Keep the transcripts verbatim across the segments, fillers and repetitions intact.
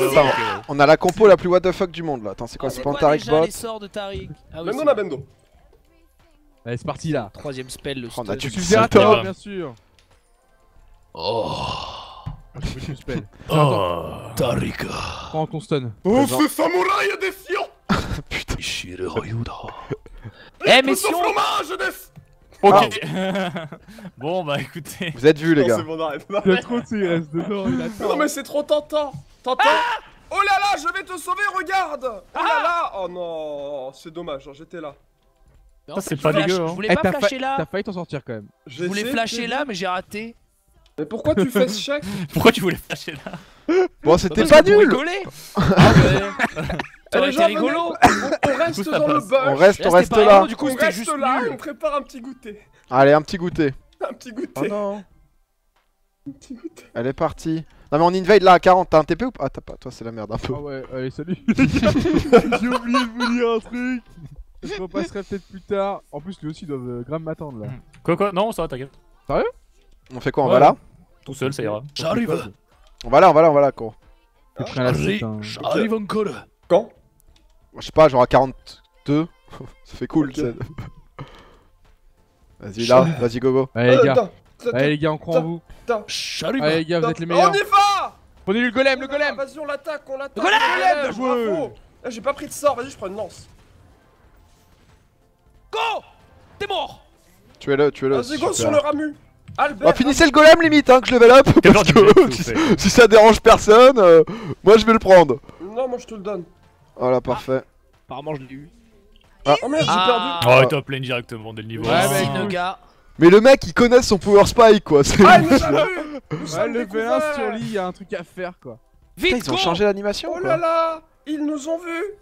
Attends, on a la compo la plus what the fuck du monde là. Attends, c'est quoi? C'est C'est quoi Pantaric déjà bot. les sorts de Taric? Ah oui, Même c'est on a Bendo. Allez, c'est parti là. troisième spell, le On a stun. tué Je suis le Zerator, Zerator. bien sûr. Oh, Je suis le spell. Oh, Taric. Prends ton stun. Oh, ce samouraï défiant. Putain. Eh, mais si Son on... fromage des... ok. Bon, bah écoutez. Vous êtes vus les Non, gars. c'est bon, arrête. Il y a trop de il reste dedans, il attend. Non mais c'est trop tentant. Tentant. Oh là là, je vais te sauver, regarde. Oh là là. Oh non, c'est dommage, hein, j'étais là. Mais en Ça, fait, c'est je pas flash- dégueu, hein. Je voulais Eh, pas t'as flasher fa- là. T'as failli t'en sortir quand même. Je voulais flasher là, mais j'ai raté. Mais pourquoi tu fais ce chèque? Pourquoi tu voulais flasher là? Bon, c'était Parce pas que pour nul. rigoler. Ah ouais. Ça aurait Les été gens, rigolo. venez, On, on reste coup, ça dans le passe. bush. On reste, Là, on c'était reste pas là. rigolo, du coup, On c'était reste juste là et nul. on prépare un petit goûter. Allez, un petit goûter. Un petit goûter. Oh non. Un petit goûter. Elle est partie. Non mais on invade là à quarante, t'as un T P ou pas? Ah t'as pas, toi c'est la merde un peu. Ah ouais, allez, salut. J'ai oublié de vous dire un truc. Je repasserai peut-être plus tard. En plus, lui aussi, il doit euh, grave m'attendre là. Quoi, quoi? Non, ça va, t'inquiète. On fait quoi? On Ouais. va là? Tout seul, ça ira. J'arrive. On va là, on va là, on va là quoi. J'ai pris un lacet, hein. J'arrive encore. Quand? Je sais pas, genre à quarante-deux. Ça fait cool, Ok. tu sais. Vas-y là, vas-y go go. Allez, les gars. Attends, attends, Allez, les gars, on croit en vous. J'arrive. Allez, les gars, vous attends. êtes les meilleurs. On y va. Prenez le golem, le golem. Vas-y, on l'attaque, on l'attaque. Le golem, le bien joué. bravo. Là, j'ai pas pris de sort, vas-y, je prends une lance. Go. T'es mort. Tuez-le, tuez-le. Vas-y, go super. sur le ramu. Albert. Bah finissez le golem limite hein, que je level up. Quel Parce genre de que jet, si, s'il vous plaît si ça dérange personne, euh, moi je vais le prendre. Non, moi je te le donne. Voilà, parfait. Apparemment, je l'ai eu. Oh merde, j'ai Ah. perdu. Oh, il top lane directement dès le niveau. Ouais, un. bah, Merci, écoute. le gars. Mais le mec il connaît son power spike quoi. c'est- Ah, il nous a vu. Nous Ouais, sommes le V un découverts. sur lit, il y a un truc à faire quoi. Putain, Vite, ils ont go. changé l'animation Oh quoi. là là, ils nous ont vus.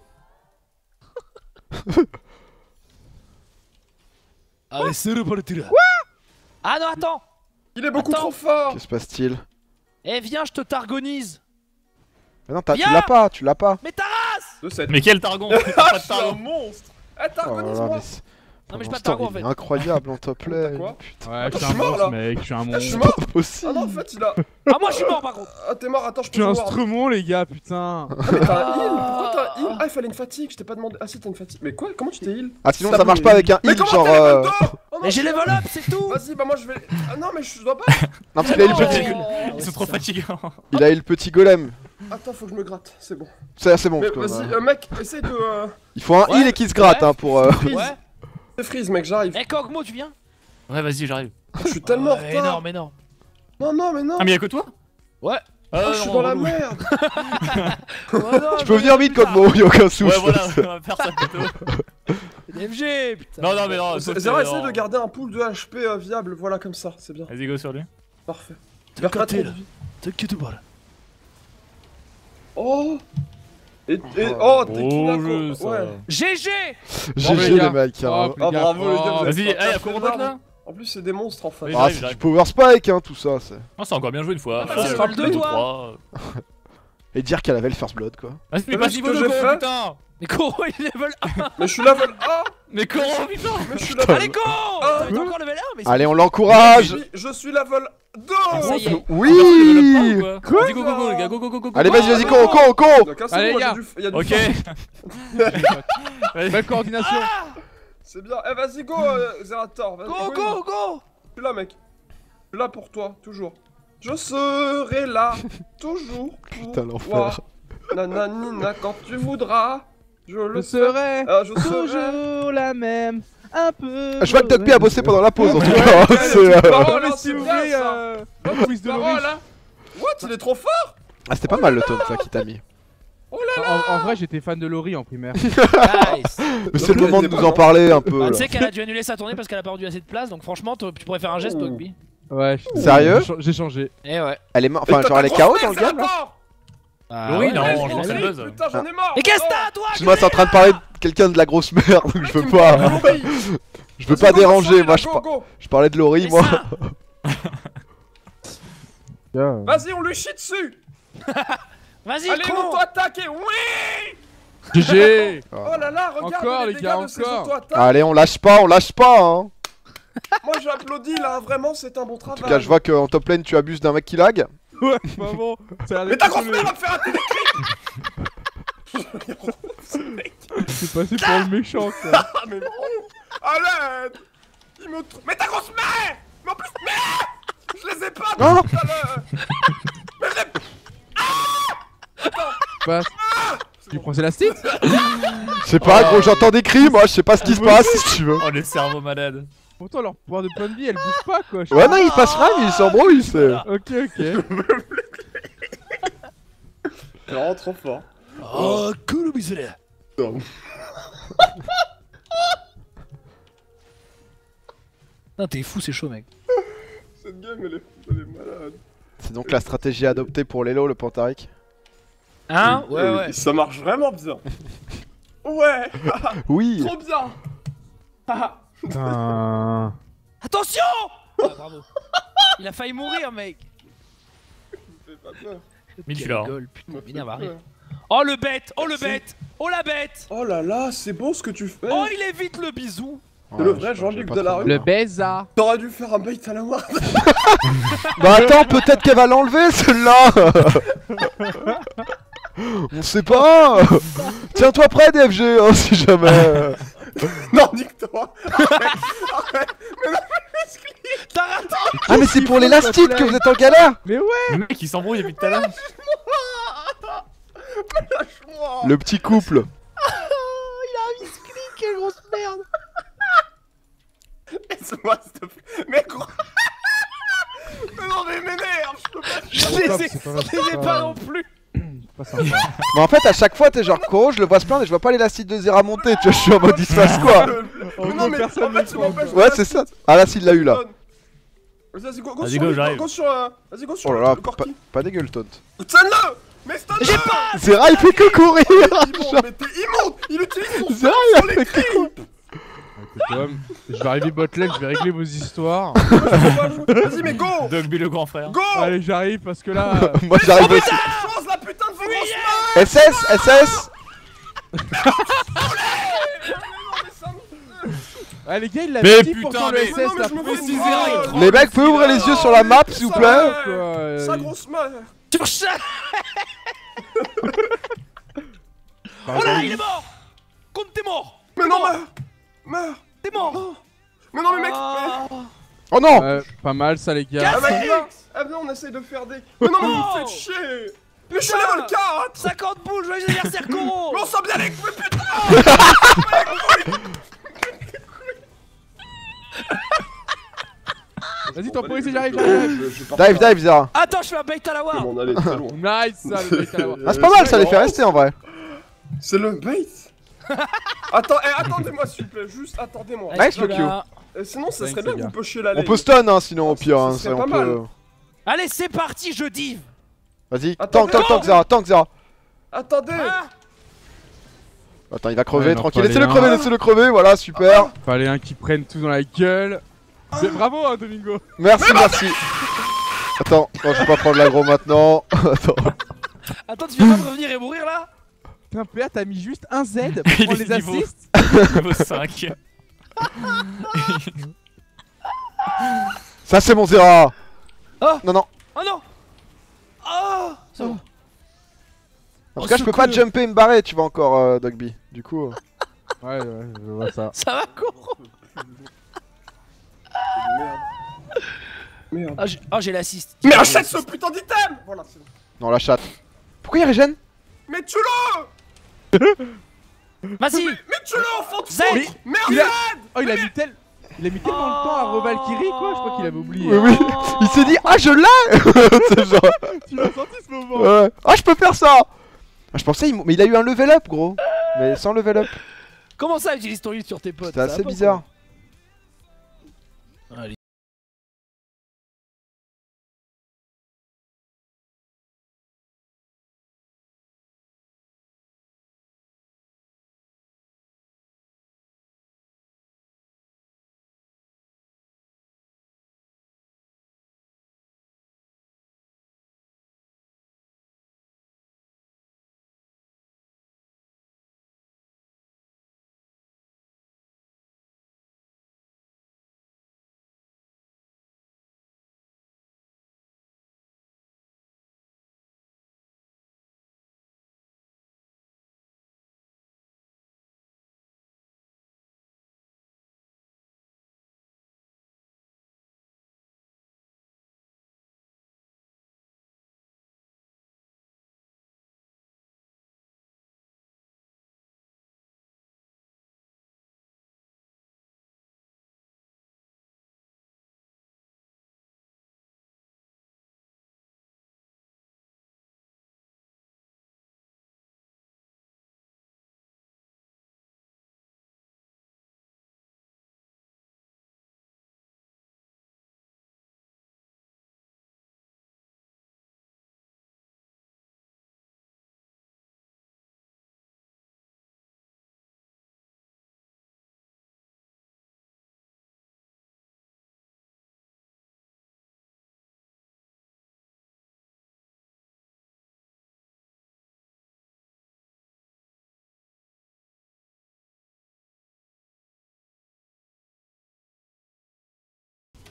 Allez, c'est reparti là. Ah non, attends. Il est beaucoup Attends. trop fort. Que se passe-t-il? Eh, viens, je te targonise. Mais non, t'as- tu Viens. l'as pas, tu l'as pas. Mais ta race. De cette. Mais quel targon? T'as Ah, pas je de suis un targon. monstre. Eh, Oh là là, targonise-moi. mais c'est- Non, mais j'ai pendant pas ce de targon temps, en il est fait. incroyable en top T'as lane. quoi Putain, Ouais, je je suis suis un mort, monstre, là. mec, je suis un Ah, je monstre. suis mort. pas possible. Ah non, en fait, il a. Ah, moi, je suis mort par contre. Ah, t'es mort, attends, je Je peux suis un jouer. stremon, les gars, putain. Ah, mais t'as un heal. Pourquoi t'as un heal? Ah, il fallait une fatigue, je t'ai pas demandé. Ah, si, t'as une fatigue. Mais quoi? Comment tu t'es heal? Ah sinon Ça ça marche brûle. pas avec un Mais heal comment genre... t'es level euh, deux? Oh non, Mais j'ai je- level up, c'est tout. Vas-y, bah moi je vais. Ah non, mais je dois pas. Non parce qu'il a eu le Oh. petit... Ils sont trop fatigants. Il a eu le petit golem. Attends, faut que je me gratte, c'est bon. C'est c'est bon. Mais parce que, vas-y, euh, euh, mec, essaye de. euh, Il faut un Ouais, heal et qu'il se gratte ouais. hein pour... euh, Freeze. Ouais. C'est freeze, mec, j'arrive. Eh, Kogmo, tu viens? Ouais, vas-y, j'arrive. Je suis tellement en Ouais, retard. énorme, énorme. Non, non, mais non. Ah, mais y'a que toi? Ouais. Ah, Oh, je suis non, dans la relou. merde. Tu peux venir vite Kogmo, y'a aucun souci. Ouais, voilà, on va faire ça plutôt. D F G, putain. Non, non, mais non. sauf Zera, que, essaye non. de garder un pool de H P euh, viable, voilà comme ça, c'est bien. Vas-y, go sur lui. Parfait. T'es Perds pas trop capté de là. vie. T'inquiète pas là. Oh. Et, et oh, t'es Oh, Kinako. jeu, ça. Ouais. G G. G les G gars. les mecs. hein. Oh, Ah, bravo, les gars, vous êtes Vas-y, pas- eh, y'a pas quoi très là? En plus, c'est des monstres en fait. Oui, Ah j'arrive, c'est du j'arrive. power spike hein tout ça. c'est- Non, c'est encore bien joué une fois. Ah, bah, First c'est le deux, blood, toi. trois. Et dire qu'elle avait le first blood quoi. Vas-y, mais T'as pas vu ce niveau que de j'ai go, fait putain. Mais Koro, il level un. Mais je suis level un. Mais Koro, putain. Mais je suis level Allez, go. Ah. T'as encore level un, mais Allez on Je l'encourage. suis- Je suis level deux. Ah, ça y est. Oui. Quoi? Vas-y, go, go, go, les gars, go, go, go, go. go. Allez vas-y vas-y Oh, con con con. Donc, Allez, c'est bon, gars. il y a du- il y a du Ok. fun. Vas-y. Belle coordination. C'est bien. Eh, vas-y, go, euh, Zerator. Vas-y, Go, go, go. Je suis là, mec. Je suis là pour toi, toujours. Je serai là, toujours. Pour Putain, l'enfer. toi. Nananina, quand tu voudras. Je le Je serai. serai Ah, je serai. toujours la même. Un peu. Je vois que Dogby a bossé pendant la pause en tout Ouais, cas. ouais, c'est, ouais, euh, ouais. Oh, Oh, mais non, si c'est vous bien, voulez, ça. euh, un quiz de Parole, Loris. hein. What? Il est trop fort. Ah c'était pas mal le taunt ça qui t'a mis. En, en vrai, j'étais fan de Laurie en primaire. Nice. Mais c'est le Donc, moment de elle était nous pas, en non parler un peu. Bah, là. tu sais qu'elle a dû annuler sa tournée parce qu'elle a perdu assez de place, donc franchement, tu tu pourrais faire un geste, Oh. Dogby. Ouais. je- Sérieux j'ai cha- J'ai changé. Eh ouais. Elle est morte, enfin genre elle est K O dans le game là. Ah, Laurie, ouais, non, ouais, je ouais, pense ouais. qu'elle buzz. Putain, j'en ai marre. Mais qu'est-ce que Oh. t'as, toi? Excuse-moi, c'est en train de parler de quelqu'un de la grosse merde, donc je veux pas. Je veux pas déranger, moi je, par- je parlais de Laurie Mais moi. ça. Tiens. Vas-y, on lui chie dessus. Vas-y, Allez, con. auto-attaquer. Oui. G G. Oh là là, regarde Encore, les les dégâts gars, de ces encore. auto-attaques. Allez, on lâche pas, on lâche pas hein. Moi j'applaudis là, vraiment c'est un bon En travail. tout cas, je vois qu'en top lane tu abuses d'un mec qui lag. Ouais, vraiment. Ça a l'air Mais ta d'être grosse le- mère va me faire un téléclic. passé pour le méchant quoi. Ah mais non. À l'aide. Il me trou... Mais ta grosse mère. Mais en plus, mais je les ai pas Non. tout à l'heure. Mais je les... Passe. Tu prends élastique? Je sais pas, gros, j'entends des cris, moi, je sais pas ce qui se passe, si tu veux. Oh, le cerveau malade. Pourtant leur pouvoir de point de vie elle bouge pas quoi. Ouais, non, il passe rien, mais il s'embrouille, c'est. Voilà. Ok ok. C'est vraiment trop fort. Oh, cool, mais c'est là. Non. Non, t'es fou, c'est chaud, mec. Cette game elle est, elle est malade. C'est donc la stratégie adoptée pour Lelo, le Pantaric. Hein? Oui, Ouais, oui, ouais. Ça marche vraiment bien. Ouais. Oui. Trop bien. Putain. Attention! Ah, bravo. Il a failli mourir, mec. Fais pas peur. Mille Quel fleurs. rigole, putain, Me fais m'énerve, arrête. peur. Oh, le bête! Oh, le Merci. bête! Oh, la bête! Oh là là, c'est beau ce que tu fais. Oh, il évite le bisou! C'est le Ouais, vrai je sais pas, Jean-Luc j'ai pas Delarue. trop Le vu. Beza. T'aurais dû faire un bait à la ward. Bah attends, peut-être qu'elle va l'enlever, celle-là. On sait pas. Tiens-toi prêt, D F G, hein, si jamais. Non, nique-toi. Arrête, arrête. Mais non, T'as raté! Ah, mais c'est pour l'élastique que vous êtes en galère. Mais ouais. Le mec il s'embrouille depuis tout à l'heure. lâche-moi. Le petit couple. Quelle grosse merde! Laisse-moi, s'il te plaît. Mais quoi? Mais non, mais m'énerve. Je peux pas. Je Stop, les ai, c'est pas- je les ai pas non plus! Pas sympa. Mais en fait, à chaque fois, t'es genre Koro, je le vois se plaindre et je vois pas l'élastique de Zera monter. Tu vois, je suis en mode il se passe quoi. Mais non, mais personne en fait, ne tu m'empêches de Ouais, c'est ça. Ah là, s'il l'a eu là. Vas-y, go, go Vas-y, sur go, lui, j'arrive. go sur, euh, vas-y, go sur Oh le, là là, le pas, corki. pas dégueule, taunt. Stun-le. Mais stun-le. J'ai pas! Zera, il fait que courir. Il est immonde, mais t'es immonde. Il utilise son Zera, sort il sur a les fait que creeps. courir. Écoute, homme, je vais arriver botlane, je vais régler vos histoires. Vas-y, mais go. Dogby le grand frère. Go. Allez, j'arrive parce que là. Moi, j'arrive aussi. Chose la putain de vos grosses mains. S S, S S. Ah, les gars, il l'a Mais mis pour putain, le mais- S S Mais non, mais là. je me pour- fous six de zéro, il moi. tremble. Les mecs, pouvez ouvrir les yeux sur la map, s'il vous plaît. Ouais. Quoi, euh, Sa il- grosse mère. Sur ça! Pardon. Oh là, il est mort! Compte, t'es mort! Mais non, meurs. Meurs. T'es mort! Mais non, mais mec. Ah. Oh non. Ouais, pas mal ça, les gars. Ah bah viens. Ah viens, on essaye de faire des. Mais non, mais vous me faites chier. Mais je suis level quatre. cinquante boules, joyeux anniversaire, Koro! Mais on sent bien les couilles, putain. Vas-y, temporise, j'arrive, j'arrive. Dive, dive, Zera. Attends, je fais un bait à la Je war! m'en aller très loin. Nice, ça, le mec à la voix. Ah, c'est pas mal, ça les fait rester en vrai. C'est le bait. Attends, eh, attendez-moi s'il vous plaît, juste attendez-moi. Nice, le Q. Euh, sinon, ça Thanks, serait bien les que gars. vous pushiez la On lane. peut stun, hein, sinon au pire. Ça Hein, serait on pas peut- mal. Allez, c'est parti, je div! Vas-y, Attends, tank, tank, attends. tank, Zera, tank, Zera. Attendez. Ah. Attends, il va crever, Ouais, non, tranquille. pas Laissez-le les crever, uns. laissez-le crever, voilà, super. Fallait un qui prenne tout dans la gueule. Mais bravo, hein, Domingo. Merci, merci. Attends, non, je vais pas prendre l'aggro maintenant. Attends. Attends, tu viens pas de revenir et mourir là? Putain, P A, t'as mis juste un Z pour Il prendre est les niveau. assists. Niveau cinq. Ça, c'est mon Zera. Oh. Non, non. Oh non! Oh! Ça va. En Oh, tout cas, je peux pas secours. jumper et me barrer, tu vois encore, euh, Dogby. Du coup. euh. Ouais, ouais, je vois ça. Ça va, Koro? Merde. Merde. Oh, j'ai oh, j'ai l'assist. Mais achète ce putain d'item. Voilà, c'est bon. Non, la chatte. Pourquoi il régène? Mais tue-le. Vas-y! Mais tue-le, enfant de Zed. fou. Merde, Il a- Zed. Oh, il a mis tel. Il a mis tellement de temps à Revalkyrie, quoi. Je crois qu'il avait oublié. Oui, oui. Il s'est dit, ah, je l'ai. C'est genre. Tu l'as senti ce moment? Ouais. Ah, je peux faire ça. Ah, je pensais, il... m- mais il a eu un level up, gros. Mais sans level up. Comment ça, utilise ton ult sur tes potes? C'était Ça va assez pas, bizarre. quoi. Allez.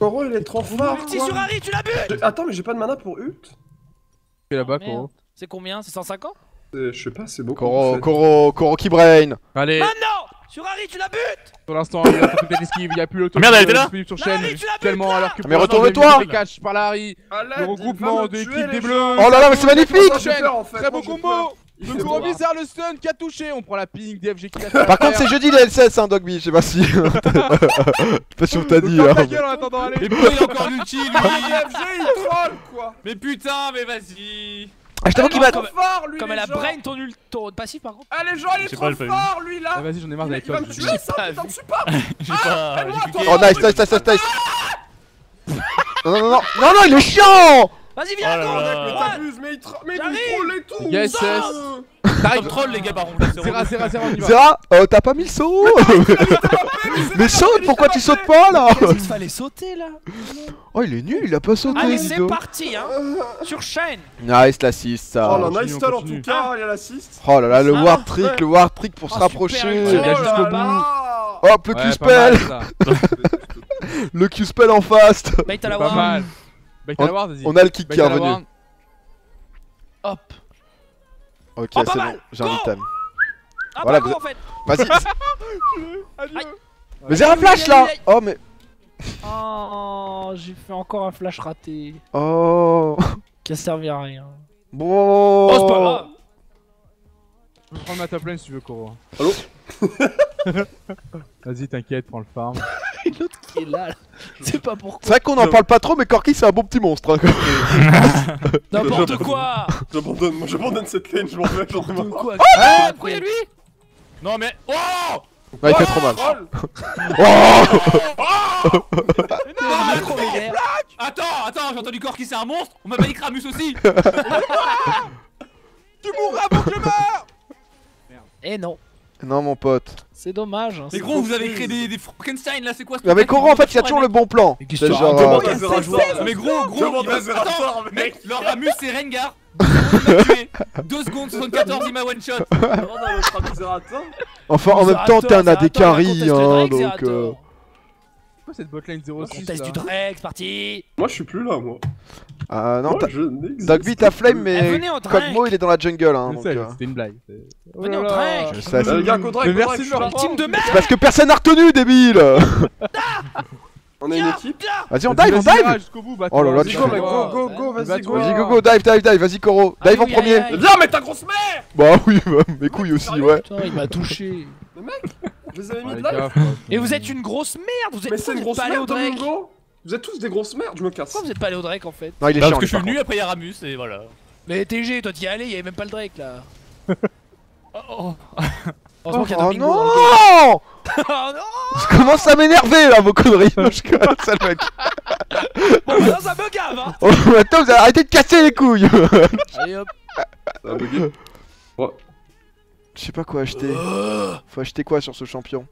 Koro il est trop fort. Ulti quoi. sur Harry, tu la butes. J'ai- Attends, mais j'ai pas de mana pour ult. C'est là-bas, Merde. Koro. C'est combien? C'est cent cinquante? Euh, Je sais pas, c'est beaucoup. en Koro, fait. Koro, Koro qui brain. Allez, Maintenant sur Harry, tu la butes. pour l'instant, il y a pas toute l'esquive, il y a plus l'auto. Merde, elle était là disponible sur Mais chaîne. Harry, tu l'as Tellement buté, alors que. Mais pour l'instant, retourne-toi. j'ai vu les catch par là, Harry. À l'aide, Le il regroupement va me de tuer, l'équipe les des gens. bleus. Oh là là, mais c'est magnifique. J'ai peur, en fait, Très moi, beau j'ai combo. peur. Il Le fait gros beau. bizarre, le stun qui a touché. On prend la ping, D F G qui l'a fait. Par contre, c'est jeudi les L C S, hein, Dogby. Je sais pas si. Je sais pas si on t'a dit. Ferme Hein. ta gueule en attendant, allez. Mais pourquoi il a encore l'ulti lui? Ah, D F G il troll quoi. Mais putain, mais vas-y. Ah, je t'avoue qu'il va. trop fort lui. Comme les elle a gens. brain ton ult, ton passif par contre. Ah les gens il est sais trop pas, j'ai pas vu. fort lui là. Ah, vas-y, j'en ai marre Il, d'être il va me top. tuer J'ai ça, pas putain vu. de support. J'ai pas. fais-moi, j'ai toi. cliqué. Oh, nice, nice, nice, nice, nice. Non, non, non, non, non, non, il est chiant. Vas-y, Oh viens, là go. là. Mais Ouais. t'abuses, mais il tro- mais il J'arrive. troll et tout. Yes, Ça, yes. euh, Top troll les gars par contre. là, c'est Zera, relou. Zera, Zera, on y va. Zera, euh, t'as pas mis le saut. Mais saute, pourquoi tu sautes pas là? Il fallait sauter là. Oh, il est nul, il a pas sauté. Allez, dis c'est donc. parti, hein. Sur chaîne. Nice l'assist, ça. Oh là, continue, nice on stall en continue. tout cas, il y a l'assist. Oh là là, le Ah, war trick, ouais. le war trick pour se Oh, super, rapprocher. il va Oh jusqu'au là bout. là. Hop, le Ouais, Q pas mal, spell. ça. Le Q spell en fast. Bait à la Pas ward. mal. Back à la ward, vas-y. On a le kick Back qui est à la revenu. ward. Hop. Ok, Oh, c'est pas bon, mal. j'ai un Go. item. Ah, Voilà, pas vous- go en fait. Vas-y. Adieu. Aïe. Mais j'ai un flash là. Oh, mais. Oh, j'ai fait encore un flash raté. Oh. Qui a servi à rien. Bon. Oh, c'est pas grave. Je peux prendre ma top lane si tu veux, Koro. Allô. Vas-y, t'inquiète, prends le farm. L'autre qui est là, là. Je sais pas pourquoi. C'est vrai qu'on en parle pas trop, mais Corki c'est un bon petit monstre. Hein. N'importe quoi. J'abandonne, moi j'abandonne cette lane, je m'en vais, j'en ai N'importe marre. quoi. Ah, pourquoi il y a lui? Non mais. Oh. Ouais, il fait trop mal. Troll. Il m'a trop vénère. Attends, attends, j'ai entendu Corki c'est un monstre. On m'a pas dit Kramus aussi. Tu mourras avant que je meure. Eh non, Non, mon pote. c'est dommage. Hein, Mais c'est- gros, vous avez créé des, des Frankenstein là, c'est quoi ce Mais avec truc Koro, en fait, il y a toujours le bon plan. Mais qu'est-ce C'est que tu genre. Demande euh, à Zera joueur. Mais gros, gros, Demande il va- à Zera attends, joueur, mec, mec. leur Ramus c'est Rengar. Il m'a tué. deux secondes soixante-quatorze, il m'a one shot. Demande à notre ami Zeratin. Enfin, en même temps, t'es un A D carry, hein, donc. euh, Pourquoi cette botlane zéro six Contest là du Drake, c'est parti. Moi je suis plus là, moi. Ah non, Moi t'as. je n'existe Dogby, t'as flame, Eh, mais. venez en Drake. Cogmo, il est dans la jungle, hein. Je Donc, sais, euh, c'était une blague. c'est- Oh Venez là en là. Drake. Je sais, Euh, les gars, Godrek, Mais Godrek, merci je de suis me là. reprendre. Team de merde. c'est parce que personne n'a retenu, débile. On a une équipe. Vas-y, on Vas-y, dive, on vas-y, dive. va jusqu'au bout, Oh là là, Vas-y, tu go, fais- mec, go, go, Ouais. go, vas-y, Va-toi. go. Vas-y, go, go, dive, dive, dive. Vas-y, Koro. Dive en Aïe, aïe, premier. aïe. Viens, mais ta grosse mère. Bah oui, bah, mes couilles aussi, ouais. Putain, il m'a touché. Je les avais mis Ouais, de les live. gars, faut- Et vous êtes une grosse merde. Vous êtes, Mais c'est une grosse pas allé au merde, Drake. Domingo. Vous êtes tous des grosses merdes, je me casse. Pourquoi vous êtes pas allé au Drake en fait? Non, il est Bah, chiant. parce que lui, je suis par venu, après il y a Ramus et voilà. Mais T G, toi t'y es allé, y'avait même pas le Drake là. Oh, oh. Heureusement qu'il y a Oh Domingo dans le game. non. Oh non. Je commence à m'énerver là, vos conneries. Moi, je connais ça, le mec. Bon, maintenant ça me gave hein. Oh, maintenant, vous allez arrêter de casser les couilles. Allez hop. Ça a bugué. Je sais pas quoi acheter. Faut acheter quoi sur ce champion?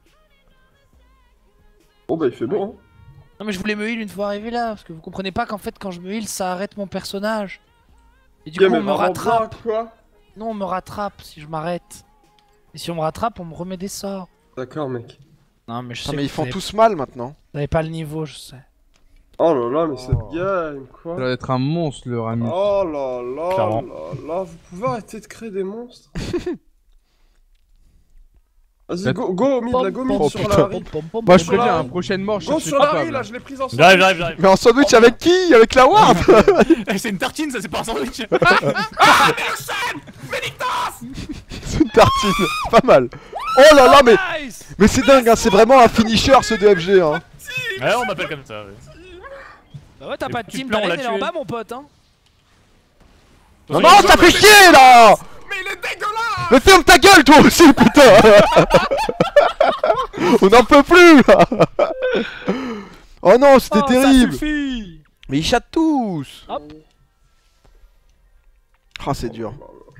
Bon bah il fait bon. Hein. Non mais je voulais me heal une fois arrivé là, parce que vous comprenez pas qu'en fait quand je me heal ça arrête mon personnage. Et du Yeah, coup mais on me vraiment rattrape. bien, quoi. Non on me rattrape si je m'arrête. Et si on me rattrape on me remet des sorts. D'accord, mec. Non mais je Putain, sais mais que ils vous font avez- tous mal maintenant. Vous avez pas le niveau je sais. Oh là là, mais cette Oh. game, quoi. Ça doit être un monstre le Ramus. Oh là là Clairement. là là, vous pouvez arrêter de créer des monstres. Vas-y, Peut-être- go, go, mid, la go, mid Oh, sur putain. la Harry. Moi je sur peux la dire, Harry. un prochaine mort, je Go suis sur la Harry, coupable. là, je l'ai prise en J'arrive, sandwich. j'arrive, j'arrive. Mais en sandwich avec qui? Avec la ward. Eh, c'est une tartine, ça c'est pas un sandwich. C'est une tartine. Pas mal. Oh là là, mais. Nice. Mais c'est dingue, hein. C'est vraiment un finisher ce D F G, hein. Ouais, on m'appelle comme ça. Ouais. Bah ouais t'as Le pas de petit team, plan, ta on l'a lane elle est en tué. bas mon pote hein. Non, non, ça fait chier là. Mais il est dégueulasse. Mais ferme ta gueule toi aussi, putain. On n'en peut plus là. Oh non, c'était Oh, terrible. Ça suffit. Mais ils chattent tous. Hop. Ah, c'est dur.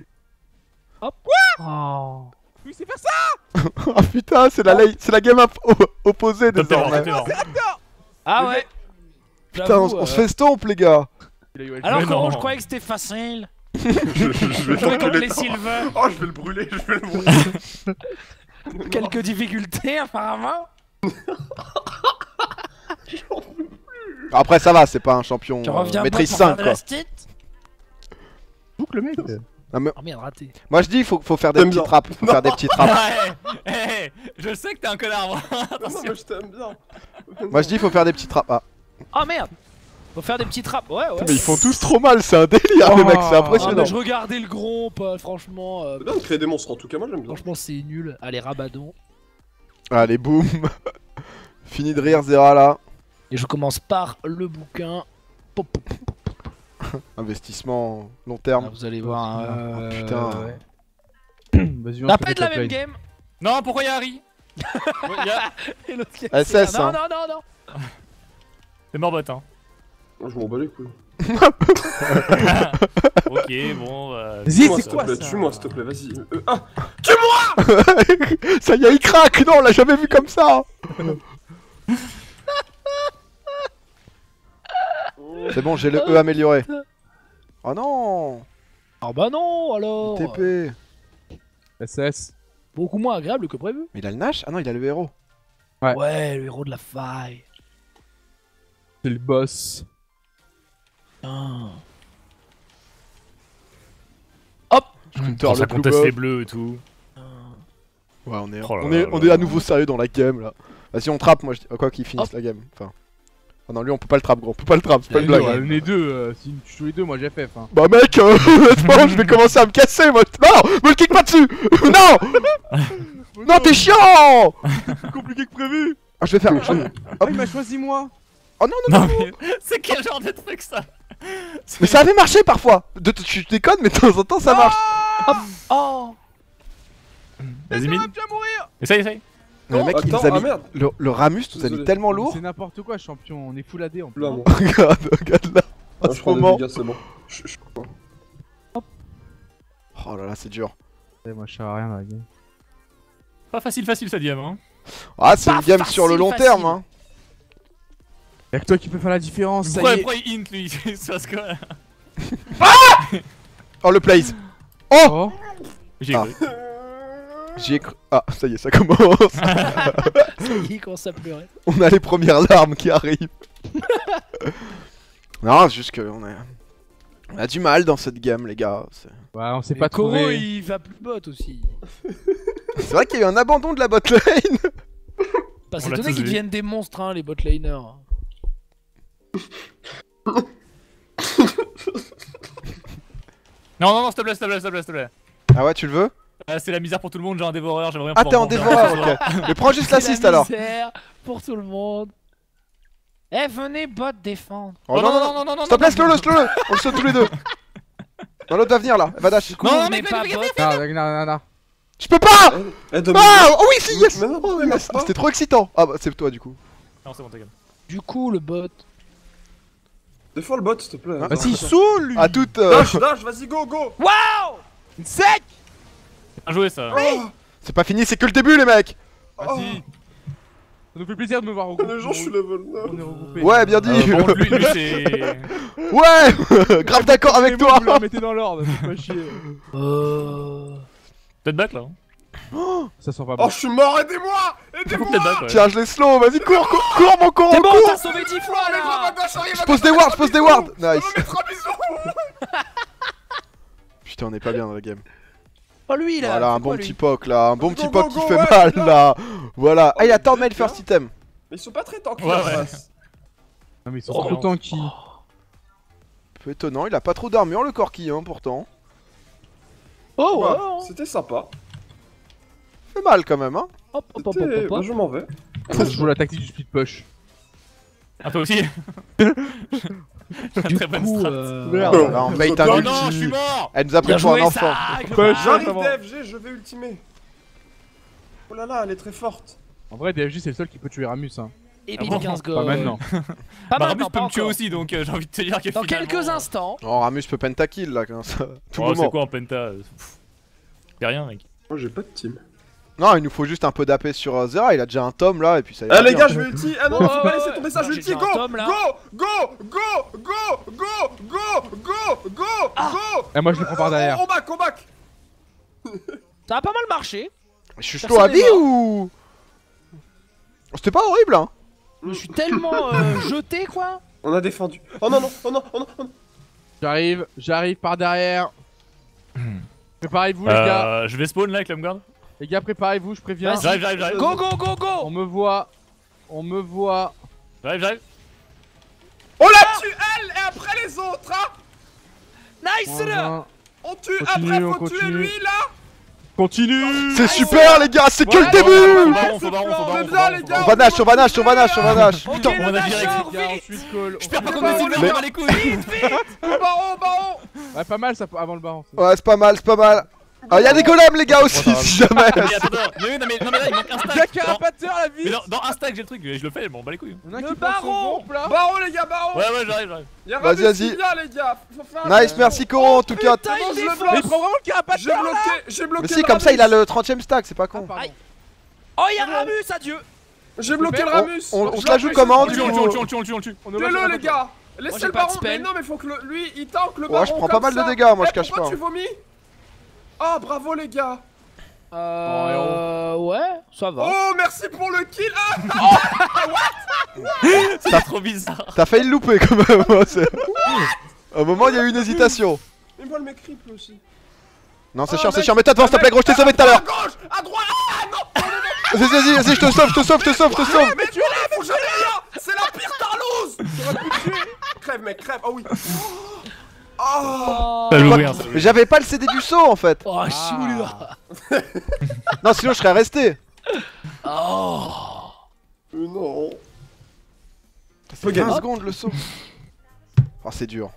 Oh. Oui, c'est faire ça. Oh putain, c'est la, la- c'est la game op- o- opposée Top terror, désormais. top terror. Ah ouais. Putain, on, J'avoue, on se euh, fait stomp les gars. Il a eu Alors Mais comment non. je croyais que c'était facile. Je, je, je vais Jouer contre l'enculer. les Silver. Oh, je vais le brûler, je vais le brûler. Quelques difficultés apparemment. Après ça va, c'est pas un champion Tu euh, reviens maîtrise pas pour faire cinq de quoi. la stit? Boucle le mec. Non, mais... Oh merde, raté. Moi je dis faut, faut faire des T'aimes petites bien. trappes, faut faire des petites trappes. Ouais, hey, je sais que t'es un connard, moi. Non, Attention. mais je t'aime bien. Moi je dis faut faire des petites trappes. Ah. Oh merde. Faut faire des petits trappes, ouais ouais. Mais ils font tous trop mal, c'est un délire les Oh. mecs, c'est Ah, impressionnant. mais je regardais le gromp, euh, franchement. euh, C'est bien de créer des monstres en tout cas, moi j'aime bien. Franchement, c'est nul. Allez, rabadon. Allez boum. Fini de rire Zera là. Et je commence par le bouquin. Pop, pop, pop. Investissement long Ah, terme. vous allez voir. euh, putain. ouais. Vas-y, on T'as se pas fait de la top même lane. game. Non, pourquoi y'a Harry? Ouais, y'a- Et l'autre qui S S, Non, hein. non, non, non. C'est mort bot, hein. Moi je m'en bats les couilles. Ok, bon. Euh... Vas-y, Tue-moi, c'est s'il te quoi plaît, ça? Tue-moi s'il te plaît, vas-y. Euh, ah Ça y est, il craque. Non, on l'a jamais vu comme ça. C'est bon, j'ai le E amélioré. Oh non. Ah bah non, alors. T P. S S. Beaucoup moins agréable que prévu. Mais il a le Nash? Ah non, il a le héros. Ouais. Ouais, le héros de la faille. C'est le boss. Ah. Splinter, Quand le ça blue conteste buff. les bleus et tout. Ouais, on est, Oh là on là est, là on là. est à nouveau sérieux dans la game là. Vas-y, on trappe, moi je dis. Quoi qu'il finisse Hop. la game. Enfin. Oh non, lui on peut pas le trap, gros. On peut pas le trap, c'est pas une blague. Le nez deux, euh, si tu joues les deux, moi j'ai F F. Hein. Bah, mec, euh, honnêtement, je vais commencer à me casser, moi. Non, me le kick pas dessus. Non. Non, t'es chiant. C'est compliqué que prévu. Ah, je vais faire. je vais- Ah, il m'a choisi moi. Oh non, non, non. Non, mais c'est quel genre de truc ça? Mais ça avait marché parfois. De, tu déconnes, mais de temps en temps ça marche. Oh. Vas-y, mid. Tu vas mourir. Essaye, essaye. Le mec, il attends, nous a ah mis. merde. Le, le Ramus nous a mis Désolé. tellement lourd. C'est n'importe quoi, champion. On est full A D en plus. Là, bon. Regarde, regarde là. Ah, En je ce prends des moment. dégâts, c'est bon. Je- je- Oh là là, c'est dur. Eh, moi je sers à rien dans la game. Pas facile, facile ça diam, hein. Ah, c'est Pas une game facile, sur le long facile. terme, hein. Y'a que toi qui peux faire la différence, ça Pourquoi, y est. pourquoi il int lui? Il se passe quoi là? Oh, le plays. Oh, Oh. J'ai Ah. cru. j'y ai cru. Ah, ça y est, ça commence. Il commence à pleurer. On a les premières larmes qui arrivent. Non, c'est juste qu'on a... on a du mal dans cette game, les gars. C'est Ouais, on s'est Mais pas Koro, trouvé. il va plus bot aussi. c'est vrai qu'il y a eu un abandon de la bot lane. Bah, c'est l'a étonné tous qu'ils vu. deviennent des monstres, hein, les bot laners. Non, non, non, s'il te plaît, s'il te plaît, s'il te plaît, s'il te plaît. Ah ouais, tu le veux? Ah, c'est la misère pour tout le monde, j'ai un dévoreur, j'aimerais Ah, pouvoir t'es en m'en faire. dévoreur, ok. Mais prends juste C'est l'assist la alors. misère pour tout le monde. Eh, venez bot défendre. Oh non, non, non, non, non, non, s'il te plaît, slow-le, slow-le. On le saute tous les deux. Non, l'autre va venir là, elle va dash. Non, non, mais mec, pas mec, bot. mec, Non, non, non, non. Je peux pas. Eh, Dom, Ah, oh oui, si, yes. Mais non, Oh, mais yes. pas. C'était trop excitant. Ah bah, c'est toi du coup. Non, c'est bon, ta gueule. Du coup, le bot. défends le bot s'il te plaît. Ah, Bah si, il saoule lui. À toute. euh, Dash, dash, vas-y, go, go. Une sec. Bien joué ça. Oh, C'est pas fini, c'est que le début, les mecs. Vas-y. Ça nous fait plaisir de me voir oh, regroupés. les gens, je suis level On est neuf. regroupés. Ouais, bien dit. Euh, bon, lui, lui c'est. Ouais. Grave d'accord avec Vous toi. la mettez dans l'ordre, c'est pas chier. Euh... Peut-être back là. Ça sent pas Oh, bon. je suis mort, aidez-moi. Aidez-moi. Peut-être back, ouais. Tiens, je l'ai slow. Vas-y, cours, cours, cours, mon con, C'est bon, cours. t'as sauvé dix fois Allez, là. vraiment, dash, arrive, Je pose des wards, je pose des wards. Nice. mettre un bisou. Putain, on est pas bien dans la game. Oh lui là. Voilà, c'est un quoi, bon lui petit poke là, un bon Go, petit go, poke qui go, fait ouais, mal là. là. Voilà. Ah, il a Oh, Torment bien. first item. Mais ils sont pas très tanky Ouais, en ouais. face. Non mais ils sont Oh, trop non. tanky. Peu étonnant, il a pas trop d'armure le Corki hein pourtant. Oh ouais. Ouais, hein. C'était sympa. Fait mal quand même hein. Hop hop hop hop C'était- hop. bah, hop. je m'en vais. Je joue la tactique du split push. Ah, toi aussi. Du Très bonne coup, strat. euh... Merde. Oh, Là on bait Oh, un Oh non, je suis ulti. mort. Elle nous a pris Bien pour un joué enfant. ça. Push. J'arrive ça va. D F G, je vais ultimer. Oh là là, elle est très forte. En vrai, D F G c'est le seul qui peut tuer Ramus. Hein. Et Ah mille bon quinze Pas gold. maintenant. Pas Bah, maintenant, Ramus peut pas me tuer encore. aussi, donc euh, j'ai envie de te dire que Dans finalement, quelques euh, instants. Oh Ramus peut pentakill là comme ça. Tout Oh, c'est moment. quoi en penta? euh, pff, Y'a rien, mec. Moi j'ai pas de team. Non, il nous faut juste un peu d'A P sur euh, Zera, il a déjà un tome là et puis ça ira Ah les bien. gars, je vais ulti. Ah non, Ouais, faut pas ouais, laisser tomber ça, moi, je j'ai ulti. déjà Go, un tome, là. go, go, go, go, go, go, go, go, go. Et moi je le prends par derrière. On back, on back. Ça a pas mal marché. Je suis Personne slow à n'est vie mort. ou. C'était pas horrible hein. Je suis tellement euh, jeté quoi. On a défendu. Oh non, non, oh non, oh non, oh non. J'arrive, j'arrive par derrière. Préparez-vous les gars. Euh, je vais spawn là avec l'homme garde. Les gars, préparez-vous, je préviens. Vas-y. J'arrive, j'arrive, j'arrive. Go, go, go, On go. me voit. On me voit. J'arrive, j'arrive. On la tue elle et après les autres, hein. Nice Moins là. vingt. On tue, Continue, après on faut tuer continue. lui là. Continue. C'est super les gars, c'est que Ouais, le début. Faut baron, faut baron, faut On est baron. bien, les gars. On va Nash, on va Nash, on va Nash, on va Nash. Ok, Putain, on a Nash, direct, sort, Les gars, vite. ensuite call. Je perds pas Mais contre baron, mes mais- on va les couilles. Au baron, au baron. Ouais, pas mal ça avant le baron. Ouais, c'est pas mal, c'est pas mal. Ah, y'a des golems les gars aussi, si jamais. Mais attends, attends. Mais non, mais non, mais là il manque un stack. Jack Dans- Carapateur la vie. Mais dans, dans un stack j'ai le truc, je le fais, bon bah les couilles. On a Le qui prend son baron. groupe, là. Baron les gars, baron. Ouais, ouais, j'arrive, j'arrive. Y'a Vas-y, Ramus vas-y. qui vient les gars. Faut faire Nice, attention. merci Coron en tout cas. Putain, Bon, il je est le fort. bloque. Mais il prend vraiment le J'ai Carapateur là. bloqué, j'ai bloqué. Mais si, le comme ça il a Ramus. le trentième stack, c'est pas con. Pardon. Aïe. Oh, y'a Ramus, adieu. J'ai bloqué le On, Ramus. on- on Je se la l'ai joue empêché comment de du On le tuer. tue, on le tue, on le tue, on le tue. On est au match, on est Tuez-le au les match. gars. Laissez j'ai le pas de baron. Mais spell. non, mais faut que le- lui il tank le Ouais, baron. je prends pas comme mal de ça. dégâts, moi, Eh, je cache pourquoi pas. tu vomis? Oh bravo les gars. Euh. Ouais, ça va. Oh merci pour le kill. Ah, C'est trop bizarre. T'as failli le louper quand même. hein, c'est- Au moment il y a eu une hésitation. mais moi le mec creep lui aussi. Non, c'est Oh, chiant, c'est mec. chiant. Mets-toi devant s'il te plaît, gros, je t'ai sauvé tout à l'heure. À gauche, à droite. Ah non. Vas-y, vas-y, vas-y, je te sauve, je te sauve, je te sauve, je te sauve. Mais tu l'as, faut jamais rien. C'est la pire tarlouse. Crève mec, crève. Oh oui. Oh. Ça joue bien, ça joue Mais bien. j'avais pas le C D du saut en fait. Oh, chou là. Non, sinon je serais resté. Oh. Euh, non. C'est gagner. quinze secondes le saut. Oh, c'est dur.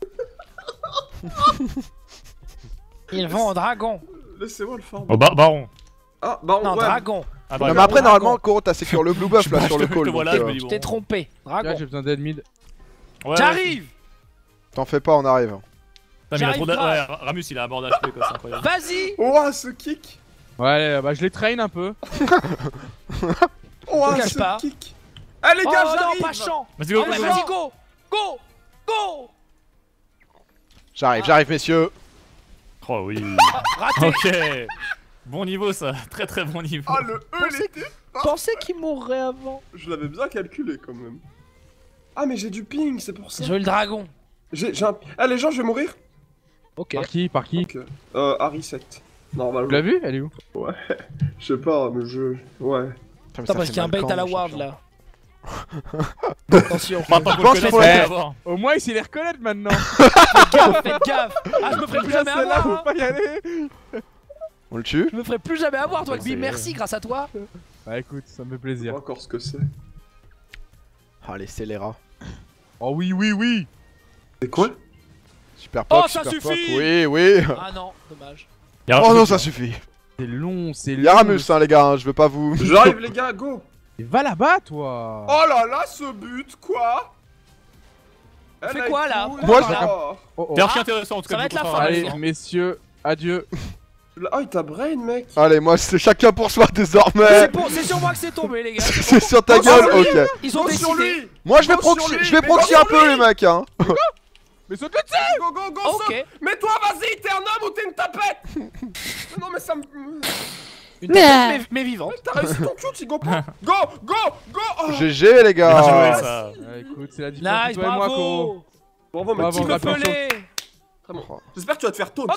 Ils vont au dragon. Laissez-moi le farm. Oh, ba- baron. Ah bah Non, ouais. dragon. Ah, Non, bah, mais après, dragon. normalement, Koro, t'as sécure le blue buff je là te- sur je le te- call. je te vois donc, là, je euh, me dis Tu bon. t'es trompé. Là, Dragon. j'ai besoin d'aide mid. Ouais, J'arrive. T'en fais pas, on arrive. Putain, mais il a trop J'arrive d'a- ouais, Ramus il a un bord d'H P quoi, c'est incroyable. Vas-y. Oh ce kick. Ouais, bah je les traîne un peu. Oh Te cache ce pas. kick. Ah les Oh gars, non, j'arrive. pas champ. Vas-y, go, Oh, go, mais go. vas-y, go. Go. Go. J'arrive, j'arrive, messieurs. Oh oui. Raté. Ok. Bon niveau ça, très très bon niveau. Ah le E il Pensez- était. Pensais qu'il mourrait avant. Je l'avais bien calculé quand même. Ah mais j'ai du ping, c'est pour ça. J'ai eu le dragon. J'ai j'ai un. Ah les gens, je vais mourir. Ok. Par qui Par qui Ok. Euh, Harry sept. Tu Normalement. l'as vu? Elle est où? Je sais pas, mais je. Ouais. Putain, mais Attends, ça parce fait qu'il y a un mal bait quand, à la le ward champion. là. Attention. Maintenant Je qu'on pense le qu'il connaît, faut c'est la- à voir. Au moins il sait les reconnaître maintenant. Faites gaffe, faites gaffe. Ah, je me ferai plus jamais Celle-là, avoir. faut hein. pas y aller. On le tue? Je me ferai plus jamais avoir, toi, Ouais, Gbi. c'est- Merci, grâce à toi. Bah écoute, ça me fait Je sais plaisir. pas encore ce que c'est. Ah, les scélérats. Oh oui, oui, oui. C'est quoi? Super pop, Oh, ça super suffit. pop. Oui, oui. Ah non, dommage. Y a Oh Ramus, non, là. ça suffit. C'est long, c'est long. Y'a Ramus, hein, les gars, hein, je veux pas vous. J'arrive les gars, go. Et va là-bas, toi. Oh là là, ce but, quoi. Elle fait a quoi, été là cool. Moi, je- Oh. Oh, oh. T'es archi intéressant en tout Ça cas. va du être la coup, fin, Ramus, Allez, hein. messieurs, adieu. Là- Oh, il t'a brain, mec. Allez, moi, c'est chacun pour soi désormais. C'est pour- c'est sur moi que c'est tombé, les gars. C'est sur ta Oh, gueule, sur lui. ok. Ils ont Go sur décidé. lui. Moi, je vais Go sur proxy, lui, je vais mais proxy go un sur peu, lui. les mecs, hein. Mais saute le dessus. Go, go, go, Ok. saute. Mais toi, vas-y, t'es un homme ou t'es une tapette. Non, mais ça me. Une tapette, mais, mais vivante. T'as réussi ton cul, Tigo. Go, go, go, go. Oh. G G, les Bien joué, gars. ça. Ouais, écoute, c'est la différence Nice, entre toi et moi, Koro. bravo. Bravo, Bravo, mec. Petit bravo. peu pelé. Très bon. J'espère que tu vas te faire taunt.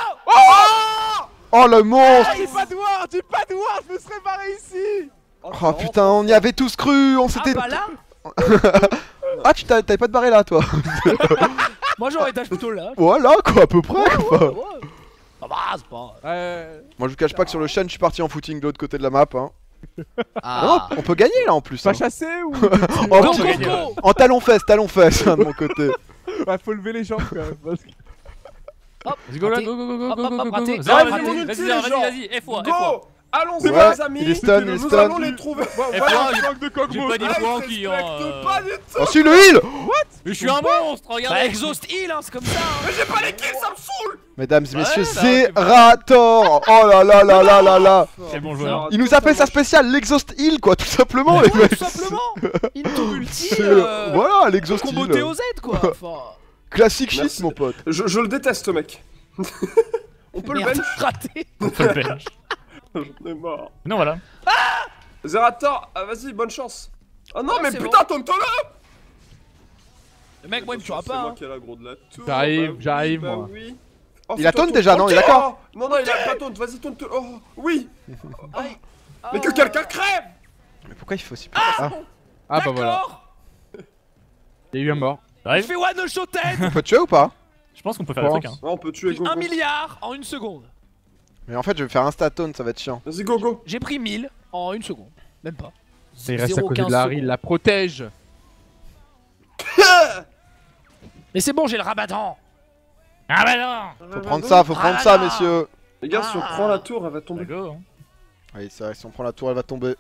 Oh, le monstre. Dis pas de war, dis pas de war, je me serais barré ici. Oh putain, on y avait tous cru, on Ah s'était... bah là, Ah, tu t'as- t'avais pas de barré là, toi. moi j'aurais été plutôt là. Voilà, quoi, à peu près, quoi. Ouais, ouais. Ah bah, c'est pas. Ouais. Moi, je vous cache pas que sur le chêne, je suis parti en footing de l'autre côté de la map, hein. Ah. Non, on peut gagner, là, en plus. Pas hein. chassé ou? En, Go, petit- go, go. en talon-fesse, talon-fesse, hein, de mon côté. Ouais, faut lever les jambes quand même. parce que- Hop, Vas-y, go là, raté. go, go, go, go, Hop, go, hop, go, hop, go, raté. go. Zéro, Ah, vas-y, raté. vas-y, vas-y, vas-y, vas-y, F fois, F fois. Go. Allons-y, Ouais, les amis. il est stun, il est Nous stun. allons les trouver. Et Voilà. fois, Manque de j'ai cockmo. pas dit Ah, quoi il qui se en. respecte pas du tout. Oh, si, le heal. Mais je suis un monstre, regarde. Bah, exhaust heal, hein, c'est comme ça. hein. Mais j'ai pas les kills, ça me saoule. Mesdames et messieurs, Ouais, bah, Zerator. Oh là là là là là là. Quel bon joueur. Il nous a fait sa spéciale, l'exhaust heal, quoi, tout simplement, les Ouais, mecs. tout simplement. Into ulti. C'est- euh, Voilà, l'exhaust Combo heal. T O Z quoi. Enfin. Classique shit, Merci. mon pote. Je, je le déteste, mec. On peut Merde, le bench. raté. On peut le bench. J'en ai marre. Non, voilà. Zerator, ah, vas-y, bonne chance. Ah non, Ouais, mais c'est putain, tonne-le. Le mec, moi, il me tuera C'est pas. moi Hein. qui ai la gros de la tour. J'arrive, bah oui, j'arrive, bah moi. oui. Oh, Il c'est a toi taunt ton- déjà, non, Ok, il est d'accord. oh, Non, non, il a pas taunt, vas-y taunt. Oh, oui. Aïe. Mais que Oh. quelqu'un crève. Mais pourquoi il faut aussi peur ah. Ah bah voilà. D'accord. Il y a eu un mort. Je J'arrive. fais one shot tête. On peut tuer ou pas? Je pense qu'on peut faire le Pense. truc. Hein. Ouais, on peut tuer Puis Gogo. un milliard en une seconde. Mais en fait, je vais faire insta taunt, ça va être chiant. Vas-y, Gogo. J'ai pris mille en une seconde. Même pas. Il reste à zéro côté de quinze Larry, il secondes. la protège. Mais c'est bon, j'ai le rabattant. Ah bah non. Faut prendre ça, faut prendre Ah ça, là là. messieurs. Les gars, si on Ah. prend la tour, elle va Bah tomber. go. Hein. Oui, c'est vrai, si on prend la tour, elle va tomber.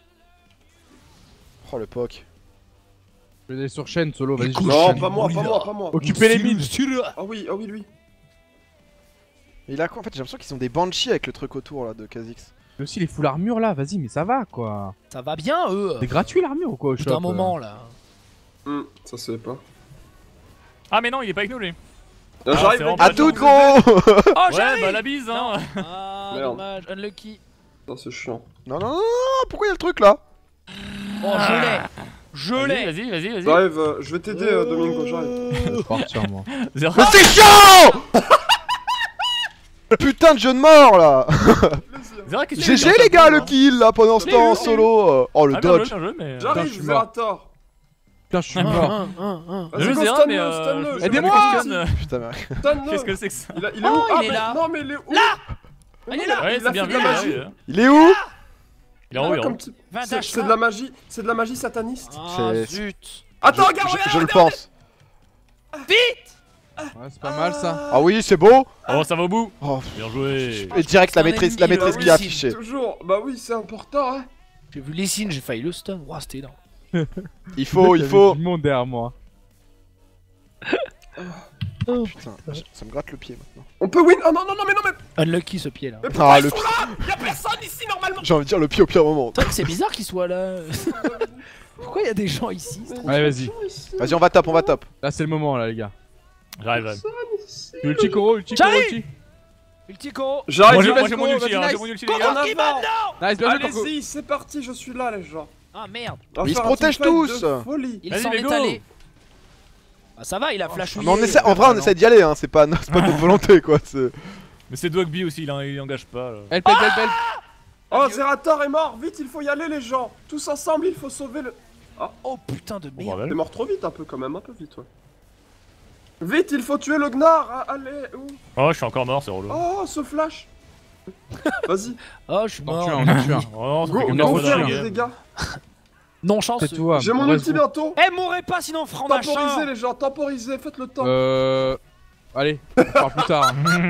Oh, le poc. Je vais aller sur chaîne solo, vas-y. je- Non, pas moi, pas moi, pas moi. Occupez les mines. Ah oui, ah oui, lui. Mais il a quoi en fait? J'ai l'impression qu'ils ont des banshees avec le truc autour là de Kha'Zix. Mais aussi les full armure là, vas-y, mais ça va quoi. Ça va bien, eux. C'est gratuit l'armure ou quoi au Au bout shop d'un moment, là. Hum, ça se fait pas. Ah mais non, il est pas avec nous lui. Ah, Ah, J'arrive, c'est les vraiment gars, À pas je tout vous gros. Oh, Ouais, j'arrive. bah la bise hein. Ah, Merde. dommage. Unlucky. aide. Non, c'est chiant. Non, non, non, non, pourquoi il y a le truc là? Oh, je l'ai. Je Vas-y, l'ai. vas-y, vas-y, vas-y. J'arrive, euh, je vais t'aider, euh, Domingo, j'arrive. Je vais partir moi. Zéro. Mais c'est chiant. Putain de jeu de mort là. Zéro, qu'est-ce que tu G G fais, les toi, gars, le hein kill là pendant ce Je l'ai temps en eu, solo. euh. Oh le Ah bien joué, dodge. bien joué, mais. euh, Putain, je J'arrive, suis mort. Zerator. Putain, je suis Un, mort. un, un, un. Bien joué, Vas-y, go, Zéro, stun-le, mais. euh, stun-le, je je sais Aidez-moi. pas qu'est-ce que- Putain merde. Stun-le. Qu'est-ce que c'est que ça? Il, a- il est où? Oh, Ah, il est mais là. non, mais il est où? Là. Mais Il est non, là. Ouais, il c'est a bien fait de vu, la il est magie. là, il est- Il est où? il est en haut, il est en Comme haut. petit- vingt C'est H c'est de la magie, c'est de la magie sataniste. Ah, C'est- zut. Attends, Je- regarde, je- regarde, Je le regarde. pense. Vite. Ouais, c'est pas mal ça. Ah oui, c'est beau. Oh, ça va au bout. Oh, Bien joué. et direct la C'est un maîtrise, la ennemi, maîtrise là, qui est oui, affichée. Toujours, bah oui, c'est important, hein. J'ai vu les signes, j'ai failli le stun. Ouah, c'était énorme. Il faut, Le il mec faut. avait du monde derrière moi. Putain, ça me gratte le pied maintenant. On peut win. Oh non, non, non, mais non, mais. Unlucky ce pied là. Mais pourquoi Ah, ils le sont pied. là? Y'a personne ici normalement. J'ai envie de dire le pied au pire moment. C'est vrai que c'est bizarre qu'il soit là. Pourquoi il y a des gens ici? c'est trop- Allez, vas-y. Vas-y, on va top, on va top. Là, c'est le moment là, les gars. J'arrive, j'arrive. Ulti Koro, ulti Koro, J'arrive. ulti. Ultico. Moi J'arrive, j'ai vas-y, moi, j'ai mon go, ulti, vas-y, hein, j'ai nice. mon ulti les En gars. Qui avant. maintenant? Nice, bien joué, Coco. Allez-y, c'est parti, je suis là, les gens. Ah merde. On va Mais ils faire se un protègent teamfight tous. de folie. Il Vas-y, s'en mais est go. allé. Ah ça va, il a flashouillé. Mais on essaie, en vrai, on essaie d'y aller, hein. C'est pas, c'est pas notre volonté, quoi. c'est- Mais c'est Dogby aussi, il, en- il engage pas. Là. Elle pète, elle pète. Oh, Zerator est mort, vite, il faut y aller, les gens. Tous ensemble, il faut sauver le. Oh putain de Bon, merde. T'es bordel. mort trop vite, un peu quand même, un peu vite, ouais. Vite, il faut tuer le Gnar. Ah, allez, où? Oh, je suis encore mort, c'est relou. Oh, ce flash. Vas-y, Oh je suis On mort. tue un, on tue un. Oh non, ça go, fait on que est en go quatre fois faire dans la des game. dégâts. Non chanceux. Tais-toi. J'ai mon reste ulti bon. bientôt. Eh mourrez pas sinon on fera Temporisez, machin. les gens, temporisez, faites le temps. Euh. Allez, on part plus tard.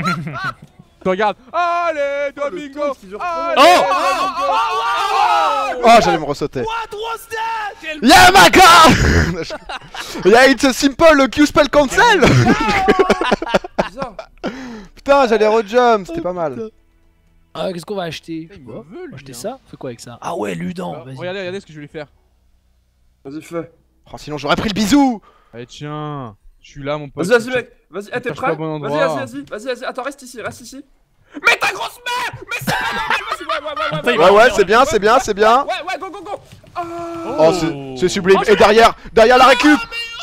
Tu regardes. Allez, Oh, le Domingo. temps qui dure trop Allez, longtemps. Oh, j'allais me ressauter. What was that? Quel- Yeah, my god. Yeah, it's a simple Q spell cancel. Bizarre. Putain, j'allais rejump, c'était pas mal. Ah qu'est-ce qu'on va acheter? Il me Quoi veut, On lui, va acheter hein. ça? Fais quoi avec ça? Ah ouais Ludan, vas-y. Regardez, regardez ce que je vais lui faire. Vas-y, fais. Oh, sinon j'aurais pris le bisou. Allez, tiens. Je suis là, mon pote. Vas-y, vas-y, mec. Vas-y, eh, t'es cherche prêt? pas au bon Vas-y, endroit. vas-y, vas-y, vas-y, vas-y. Attends, reste ici, reste ici. Mais ta grosse mère! Mais c'est pas normal! Vas-y, ouais, ouais, ouais, ouais, Il Ouais, va ouais, revenir, c'est bien, c'est bien, c'est bien. Ouais, ouais, go, go, go! Ah. Oh, c'est- c'est sublime. Et derrière, derrière la récup.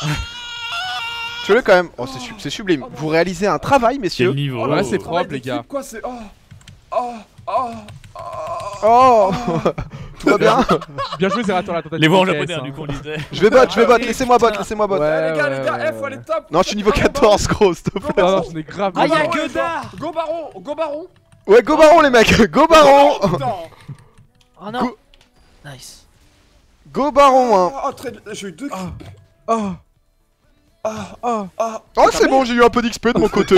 Tu le quand même. Oh, c'est su- c'est sublime. Vous réalisez un travail, Quel messieurs. niveau. Oh là, là, c'est le travail propre, les d'équipe, gars. Quoi, c'est. Oh! Oh! Oh! Oh! Oh, tout va bien. Bien joué, Zerator, la tentative. Les voix en de japonais, K S, hein, du coup, on disait. Je vais bot, je vais bot. Laissez-moi bot, laissez-moi bot. Ouais. Eh, les gars, les ouais, gars, ouais, eh, faut aller ouais. top! Non, je suis niveau quatorze, gros, s'il te plaît. Non, non, on est grave. Ah y'a Baron, les Godard. gens. Go Baron! Go Baron! Ouais, go baron, les mecs. Go baron. Oh, putain! Oh non. Go- Nice. Go baron, hein. Oh, très bien, j'ai eu deux kills. Oh, Ah! oh. Ah! Oh, c'est bon, j'ai eu un peu d'X P de mon côté.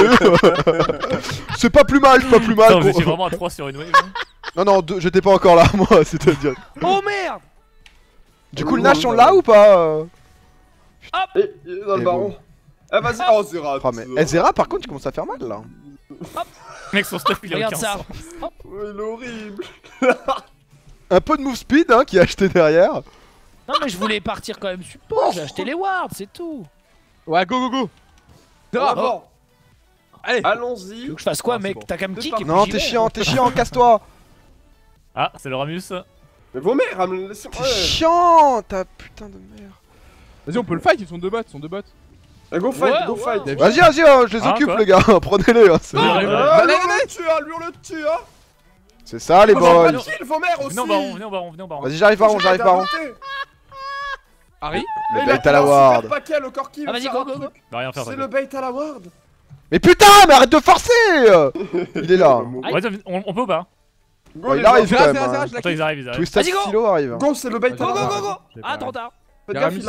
C'est pas plus mal, c'est pas plus mal. Attends, vous gros. étiez vraiment à trois sur une wave. hein. Non, non, deux- j'étais pas encore là, moi, c'est-à-dire. Oh merde. Du coup, le Nash, on l'a ou pas euh Et, il est dans le Et baron. bon. Eh, vas-y, oh, Zera! Oh, mais Ezera, par contre, il commence à faire mal là. Mec, son stuff, il a Regarde aucun ça. sens. Ouais, il est horrible! Un peu de move speed, hein, qui a acheté derrière. Non mais je voulais partir quand même support, j'ai acheté les wards, c'est tout. Ouais, go, go, go. Zera, Bravo! allez. Tu Allons-y! veux que je fasse quoi Ah, c'est mec? bon. T'as qu'à me C'est kick pas- et puis Non, j'y t'es vais. chiant, t'es chiant, casse-toi. Ah, c'est le Ramus. Mais vos mères, laissez-moi. T'es chiant, ta putain de merde. Vas-y, on peut le fight, ils sont deux bots, ils sont deux bots. Eh, go fight, Ouais, go ouais, fight. ouais. Vas-y, vas-y, hein, je les Ah, occupe quoi les gars, prenez-les. hein, c'est- Ouais, Ah, ouais, lui ouais. on le tue, hein, lui on le tue, hein. C'est ça les Moi, j'ai boys. pas de kill, vos mères aussi. Venez au baron, venez au baron, venez au baron. Vas-y, j'arrive baron, j'arrive baron. Harry. Le Il a bait à la un ward. super paquet, le corki. Ah, vas-y, go, go, go. Va rien faire. C'est t'inquiète. le bait à la ward. Mais putain, mais arrête de forcer. Il est là. Ouais, on, on peut ou pas? Go, Ouais, les il arrive gens. quand Serra, même. Serra, Serra, hein. je la Attends, ils arrivent, ils arrivent. Twisted Vas-y, go. Stylo arrive. Go, c'est le bait à Vas-y, la Go, go, ward. go, go. J'ai Ah, pas- trop tard. Faites Y'a gaffe, Ramis. il a-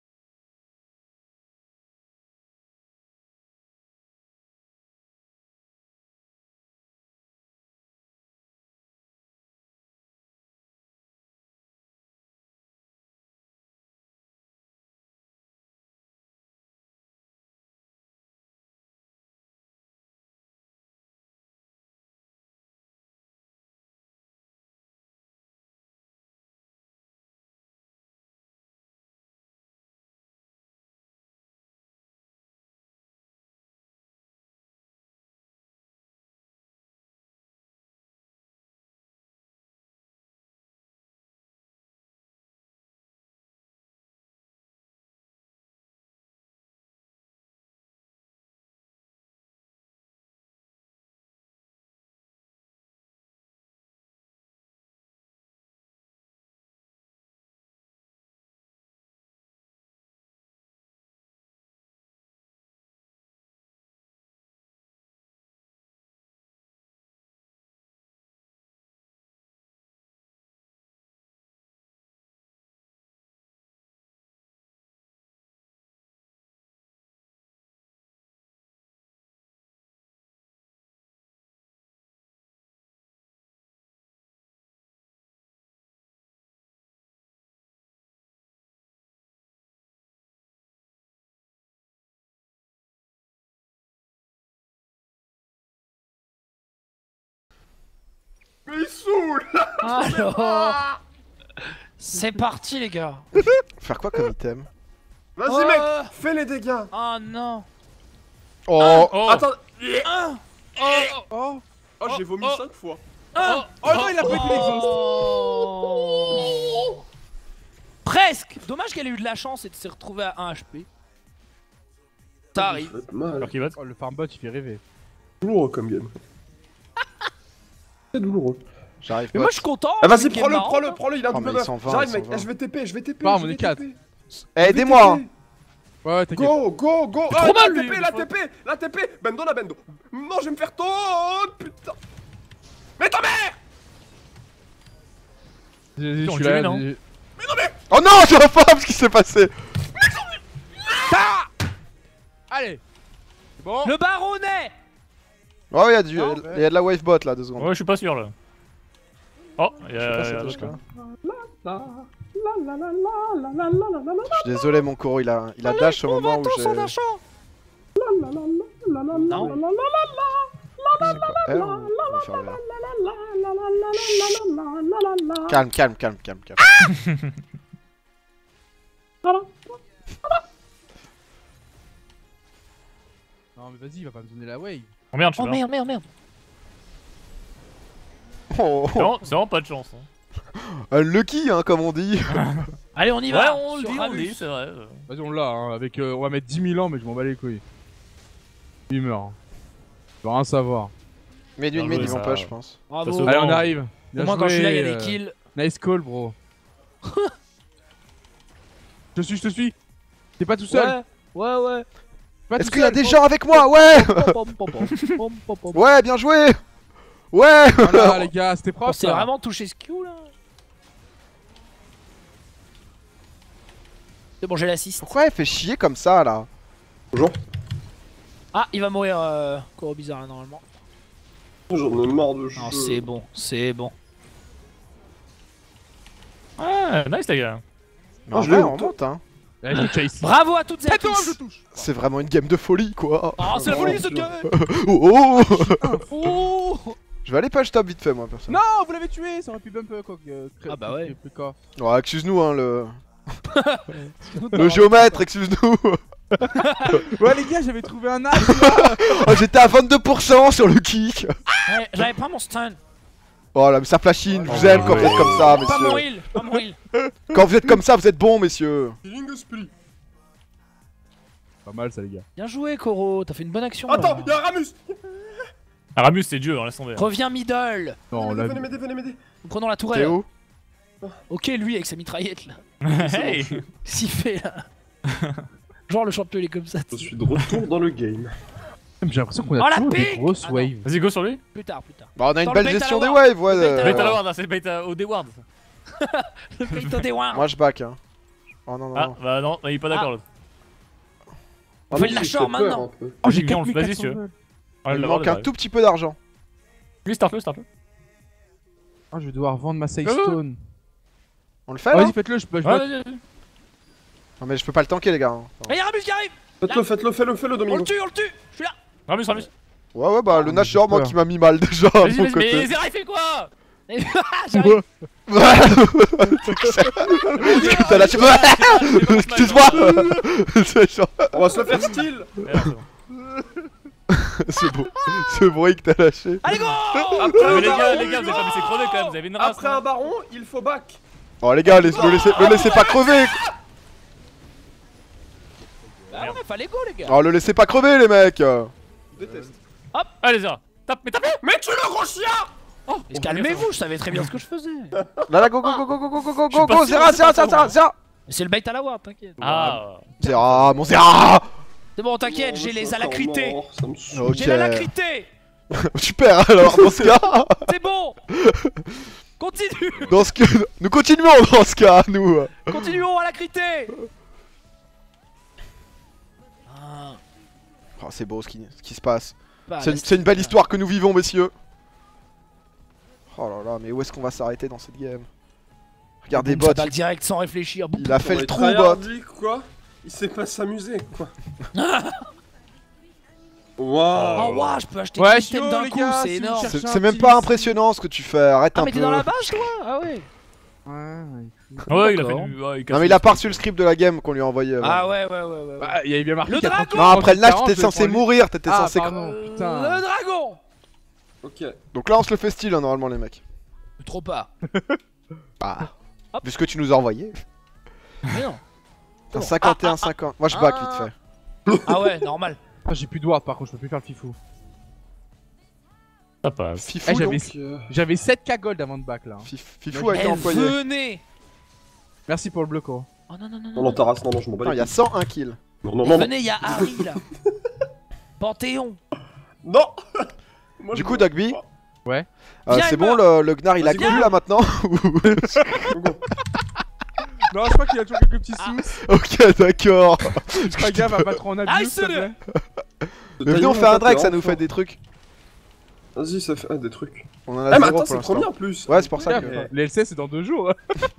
Mais il saoule. Alors, c'est parti les gars. Faire quoi comme item? Vas-y, Oh. mec, fais les dégâts. Oh non. Oh. Oh, Attends. Ah. Oh. Oh, j'ai vomi oh. cinq fois. Ah. Oh non, il a pas eu l'exhaust. Oh. Presque. Dommage qu'elle ait eu de la chance et de s'est retrouvée à un H P. Ça arrive. Mal. alors qu'il vote. Oh, le farmbot il fait rêver. Douloureux comme game. C'est douloureux. J'arrive. Mais moi je suis content. Ah, vas-y, c'est une game prends-le, marrante. prends-le, prends-le, il a un Oh, double mais ils buff. sont vingt, J'arrive, ils mec, sont eh, vingt. je vais T P, je vais T P. Bam, je on vais est quatre. T P. Eh, aidez-moi. Ouais, ouais, t'inquiète. Go, go, go. C'est Ah, trop la mal, lui, T P, le la pauvre. T P, la T P. Bendo, la bendo. Non, je vais me faire taunt, putain. Mais ta mère. Je On suis le là. tue, non j'ai- Oh non, j'ai enfin ce qui s'est passé. Allez. C'est bon. Le baronnet. Oh, il y a du, Non, il y a de la wavebot là, deux secondes. Ouais, je suis pas sûr là. Oh, il y Je sais a. pas, il y ça a touche, d'autres, là. là. Je suis désolé, mon Koro, il a, il a dash au moment où j'ai. son achat. Non. Eh, on- on va faire là. Calme, calme, calme, calme, calme. Non, mais vas-y, il va pas me donner la wave. Oh merde, je Oh suis mort. merde, merde, merde. Oh, C'est vraiment- c'est vraiment pas de chance. Hein. un lucky, hein, comme on dit. Allez, on y Ouais, va. on le sur dit, on le Ramus. dit, c'est vrai. euh. Vas-y, on l'a, hein. Avec, euh, on va mettre dix mille ans, mais je m'en bats les couilles. Il meurt. hein. Je veux rien savoir. Mais d'une Bien mid, joué, ils vont ça. pas, je pense. Bravo. Ça se- Allez, Non. on arrive. Au Bien moins, quand je suis là, il y a joué, des euh, kills. Nice call, bro. Je te suis, je te suis. T'es pas tout seul. Ouais, ouais, ouais. Pas Est-ce tout qu'il y a seul. des gens avec moi? Ouais. Ouais, bien joué. Ouais. Voilà, les gars, c'était On propre. s'est ça. vraiment touché ce Q là. C'est bon, j'ai l'assist. Pourquoi elle fait chier comme ça là? Ah, il va mourir, euh, Koro bizarre normalement. J'en ai marre de jeu. Non, c'est bon, c'est bon. Ouais, nice les gars. Mais en je vrai, l'ai on eu. monte, hein. Allez, je chase. Bravo à toutes et à Attends, je tous. touche. C'est vraiment une game de folie, quoi. Oh, c'est la folie ce gars. Oh, oh. Oh. Je vais aller page top vite fait, moi, personne. Non, vous l'avez tué. Ça aurait pu bump euh, quoi. que- cré- Ah bah ouais. cré- cré- quoi. Oh, excuse-nous, hein, le. Le géomètre, excuse-nous. Ouais, les gars, j'avais trouvé un arc. Oh, j'étais à vingt-deux pour cent sur le kick. Ouais, j'avais pas mon stun. Oh là, mais ça flashine, je vous Oh, aime quand vous êtes ouais. comme ça, Pas mon messieurs. heal, pas mon heal. Quand vous êtes comme ça, vous êtes bons, messieurs. Healing split. Pas mal ça les gars. Bien joué, Koro, t'as fait une bonne action. Attends, là. y'a un Ramus. Aramus, c'est Dieu, hein, laisse tomber. Reviens middle. Non, Venez là. venez m'aider, venez m'aider. Nous prenons la T'es tourelle. où? Ok, lui avec sa mitraillette là. Hey. S'il fait là. Genre le champion il est comme ça. Je suis de retour dans le game. J'ai l'impression qu'on Oh, a la toujours des pique grosses Ah, non. waves. Vas-y, go sur lui. Plus tard, plus tard. Bah on a une Dans le belle bait à gestion la des ward. waves, ouais. Le bait à la euh, Bait à la ward, hein, c'est le bait à- au D-ward. Le Peyton des Wards. Moi je back hein. Oh non non Ah, non. bah non, il est pas d'accord Ah. l'autre. On fait le lâcheur maintenant. Oh, j'ai gagné, vas-y si tu veux. Il me manque un tout petit peu d'argent. Lui, start-le, start-le. Ah, je vais devoir vendre ma Side Stone. On le fait Ah, là? vas-y, faites-le, je peux. je Ouais, peux- vas-y, vas-y. Non mais je peux pas le tanker les gars. hein. Et y'a un bus qui arrive. Faites-le, faites-le, fais-le, fais-le, On Domingo. le tue, on le tue. Je suis là. Ramus, Ramus. Ouais ouais bah le Nash c'est moi peur. qui m'a mis mal déjà à Vas-y, mon vas-y, côté. mais Zera, il fait quoi? J'arrive. T'as lâché. Excuse-moi. C'est genre- On va se le faire style. C'est beau. Ce bruit que t'as lâché. Allez go. Après Mais un les gars, baron, les gars, vous avez pas laissé crever quand même, vous avez une race. Après un baron, il faut back. Oh les gars, laisse- le laissez, le laissez pas crever. Bah ouais, fallait go les gars. Oh le laissez pas crever les mecs. Je déteste. Allez, Zera, tape, mais tapez. Mais tu le gros chien. Mais calmez-vous, je savais très bien ce que je faisais. Là là go go go go go go go go suis go pas go sûr, Zera c'est Zera pas Zera Zera Zera C'est le bait à la ward, t'inquiète. Ah. Zera mon Zera. C'est bon, t'inquiète, j'ai les alacrités. Ça me saoule. Ok. J'ai l'alacrité. Super alors dans ce cas. C'est bon. Continue. Dans ce cas, nous continuons dans ce cas nous. Continuons à l'acrité. Ah, Oh c'est beau ce qui, ce qui se passe. bah, C'est une, laisse- c'est une belle histoire que nous vivons messieurs. Oh là là mais où est-ce qu'on va s'arrêter dans cette game? Regardez Boum, ça bot, balle direct sans réfléchir. Boum. il a fait Ouais, le trou tryhard, bot. lui, quoi. Il sait pas s'amuser, quoi. Oh Waouh. waouh, je peux acheter Ouais, deux items yo, d'un les coup, gars, c'est si vous énorme. cherchez- C'est un c'est même petit- pas impressionnant ce que tu fais, arrête Ah un mais peu. t'es dans la base toi? Ah ouais. Ouais, Ouais, il a fait D'accord. du. ouais, il Non mais il a pas reçu le script de la game qu'on lui a envoyé. avant. Ah ouais ouais ouais ouais. ouais. Bah, il y avait bien marqué. Le qu'à dragon. trente, Non après le Nash quarante, t'étais je censé prends lui. mourir, t'étais Ah, censé... pardon, putain. Le dragon. Ok. Donc là on se le fait style hein, normalement les mecs. Trop pas. Bah... Hop. Vu ce que tu nous as envoyé. Mais non. T'as bon. cinquante et un cinquante. Moi je back Ah. vite fait. Ah ouais, normal. Ah, j'ai plus de ward par contre, je peux plus faire le fifou. Ça passe. Fifou Eh, j'avais donc. euh, j'avais sept K gold avant de back là. hein. Fif- Fifou a été Eh, employé. venez. Merci pour le bloc. Oh. Oh non non non Non, non. non, ta race, non, non, je m'en bats Non les il y a couilles. cent un kills. Non, non, Eh, non, non. venez, y'a Harry là. Panthéon. Non. Moi, Du je coup me- Dogby, Ouais. euh, Viens, c'est il bon meurt. le, le Gnar il a Vas-y, cru viens. là maintenant? Non, je crois qu'il y a toujours quelques petits Ah. sous. Ok d'accord. Pas gaffe à pas trop en Ah, abus. il s'il te se plaît. Mais venez on fait un drag, ça nous fait des trucs. Vas-y, ça fait ah, des trucs. On en Eh, a mais zéro attends, pour c'est l'instant. premier en plus. Ouais c'est pour ça Gaffe, que... que- Les L C c'est dans deux jours.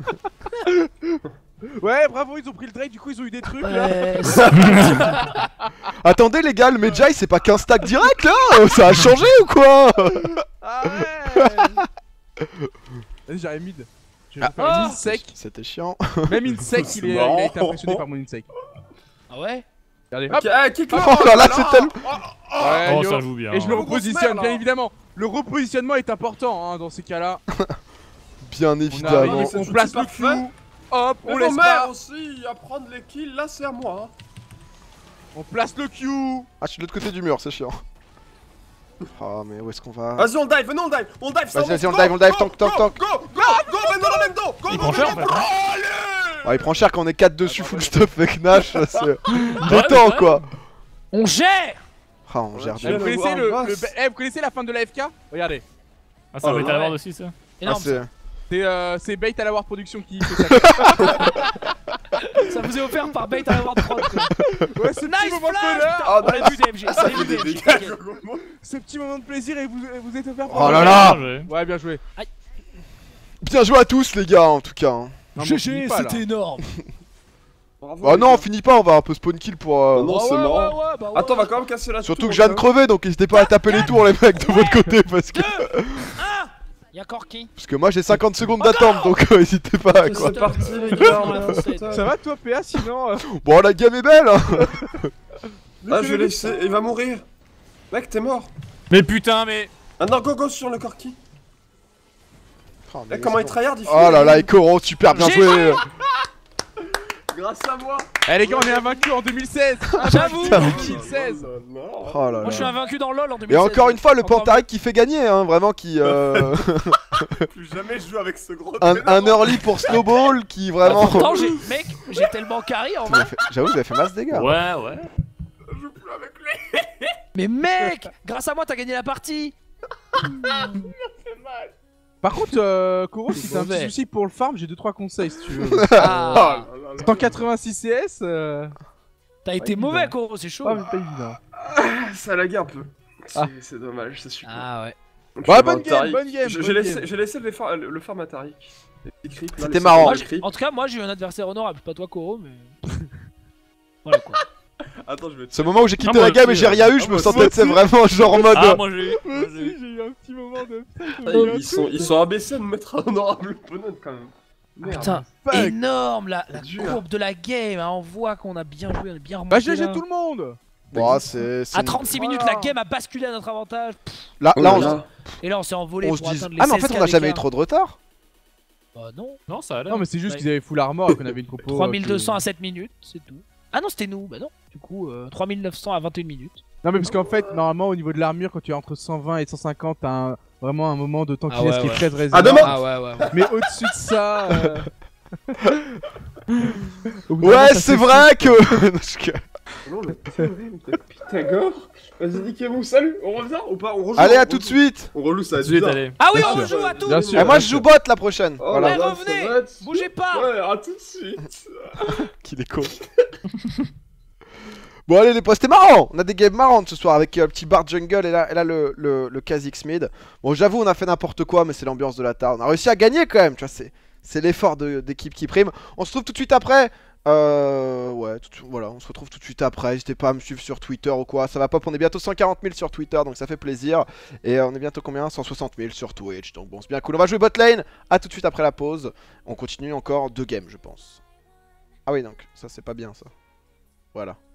Ouais, bravo, ils ont pris le trade, du coup ils ont eu des trucs là. Ouais. Attendez les gars, le Medjay c'est pas qu'un stack direct là. Ça a changé ou quoi? Ah ouais. Vas-y, j'arrive mid. Je vais Ah. faire une Oh. in sec. C'était chiant. Même in sec, C'est il, est, il marrant. a été impressionné par mon in sec. Ah ouais. Regardez, hop. Ok, ah, kick Oh là là, c'est tellement... Ouais, Oh, yo. ça joue bien. Et je le Grosse repositionne, merde, bien là. évidemment. Le repositionnement est important hein, dans ces cas-là. Bien On, évidemment. arrive, mais on c'est place tout le parfait. clou. Hop, on On laisse mère pas. aussi à prendre les kills, là c'est à moi. Hein. On place le Q. Ah je suis de l'autre côté du mur, c'est chiant. Oh mais où est-ce qu'on va? Vas-y, on le dive, venez, on le dive, on le dive, ça Vas-y, vas-y, on avance. le dive, on le dive, Go, tank, tank, go, tank. Go, go, go, ben dans la même dos, go, Il go, prend go, cher, go, en fait. go, allez. Oh, il prend cher quand on est quatre dessus full stuff avec Nash, c'est Ouais, détend ouais. quoi. On gère. Ah on gère Ouais, Eh, bien. vous, vais connaissez voir le, un le- boss. eh, vous connaissez la fin de la F K? Regardez. Ah, ça Oh, va être à la ouais. ward aussi, ça. Ah, Énorme. c'est... C'est euh, c'est Bait à la War Production qui fait ça. Ça vous est offert par Bait à la Ward Prod. quoi. Ouais, ce petit Nice moment de flash. bonheur. putain. Ah, On l'a vu D M G. Ça on l'a fait vu des D M G, dégâts. t'inquiète. Ce petit moment de plaisir et vous, vous êtes offert par Oh là moi. là. Bien joué. Ouais, bien joué. Bien joué à tous les gars en tout cas. hein. Non, mais on G finit G, pas, là. c'était énorme. Bravo, Oh les non on gars. finit pas, on va un peu spawn kill pour... euh, Oh non, Ah c'est ouais, marrant. ouais, ouais, bah ouais. Attends, on va quand même casser la Surtout tour, que je viens de hein. crever donc n'hésitez pas à taper les tours les mecs de votre côté parce que... deux, un. Y'a Corky. Parce que moi j'ai cinquante secondes d'attente donc euh, n'hésitez pas quoi. C'est parti les gars. Dans la fossette. Ça va toi, P A, sinon euh, Bon la game est belle hein. Ah, je vais laisser, il va mourir. Mec, t'es mort. Mais putain, mais. Ah non, go go sur le corki. Oh, mais Eh, comment il laisse- tryhard, il fait. Oh là là, et Koro, super bien J'ai joué. Grâce à moi. Eh les gars, on est invaincus en deux mille seize. J'avoue. putain. deux mille seize. Oh là là. Moi je suis invaincu dans LoL en deux mille Et seize. encore une fois, le Encore Pantarik qui fait gagner, hein, vraiment qui. Euh... Plus jamais je joue avec ce gros. un, ténor. un early pour Snowball qui vraiment. Pourtant, j'ai, mec, j'ai tellement carry en Vous vrai. avez fait- J'avoue, vous avez fait masse dégâts. Ouais, ouais. Je joue plus avec lui. Mais mec, grâce à moi, t'as gagné la partie. Par contre, euh, Koro, si t'as un petit mauvais. souci pour le farm, j'ai deux trois conseils si tu veux. Ah, Oh là là là. cent quatre-vingt-six C S, euh... t'as été évident. mauvais, Koro, c'est chaud. pas, pas évident. Ça a lagué un peu. C'est Ah. c'est dommage, c'est super. Ah ouais. Donc, Ouais, je bonne vais game, Tariq. bonne game, Je- bonne J'ai laissé, game. j'ai laissé le, far- le farm à Tariq. Les petits creeps, là, C'était les marrant. Moi, secondaires j'ai- creeps. en tout cas, moi j'ai eu un adversaire honorable. Pas toi, Koro, mais. Voilà quoi. Attends, je vais te Ce moment où j'ai quitté Ah, moi la game et aussi, j'ai rien eu, ah, je me moi sentais, aussi. c'est vraiment genre en mode. Ah, moi j'ai eu. Moi moi, j'ai aussi, eu. j'ai eu un petit moment de... Ah, ils, ils sont, ils sont abaissés à me mettre un honorable opponent quand même. Merde. Putain, Fuck. énorme la, la Dur. courbe de la game. Hein, on voit qu'on a bien joué, on est bien remonté. Bah G G là. tout le monde. Bon, c'est. c'est À une- trente-six minutes, Voilà. la game a basculé à notre avantage. Pff, Là, Oh là, là on, là. Et là, on s'est envolé on pour se dit. atteindre les Ah, mais en seize fait, on a jamais eu d'écart. trop de retard. Bah non. Non, ça a l'air. Non mais c'est juste Ouais. qu'ils avaient full armor et qu'on avait une compo... trois mille deux cents euh, à sept minutes, c'est tout. Ah non, c'était nous. Bah non. Du coup, euh, trois mille neuf cents à vingt et une minutes. Non mais parce qu'en fait, normalement au niveau de l'armure, quand tu es entre cent vingt et cent cinquante, t'as un... vraiment un moment de temps Ah qui laisse ouais, qui est ouais. très raisonnable. À demain. Ah ouais, ouais, ouais. Mais au-dessus de ça... euh, au bout d'un moment, Ouais, ça c'est fait vrai que. Non, je- Non, le Pythagore. Vas-y, niquez-vous, salut, on revient ou pas? On rejoue. Allez, on à tout de rejoue. suite. On rejoue, ça va être Tout de suite, bizarre. allez. Ah oui, Bien on sûr. joue à tout. Bien sûr. Et moi, je joue bot la prochaine. Oh Voilà. là là, revenez. ça va être- Bougez pas. Ouais, à tout de suite. Qu'il est con. Bon, allez, les potes, c'était marrant. On a des games marrantes ce soir avec euh, le petit Bard Jungle et là, et là le, le, le Kha'Zix mid. Bon, j'avoue, on a fait n'importe quoi, mais c'est l'ambiance de la tare. On a réussi à gagner quand même, tu vois. C'est, c'est l'effort de- d'équipe qui prime. On se retrouve tout de suite après. Euh. Ouais, tout, voilà, on se retrouve tout de suite après. N'hésitez pas à me suivre sur Twitter ou quoi. Ça va pop, on est bientôt cent quarante mille sur Twitter, donc ça fait plaisir. Et euh, on est bientôt combien? cent soixante mille sur Twitch. Donc bon, c'est bien cool. On va jouer bot lane. À tout de suite après la pause. On continue encore deux games, je pense. Ah oui, donc ça, c'est pas bien ça. Voilà.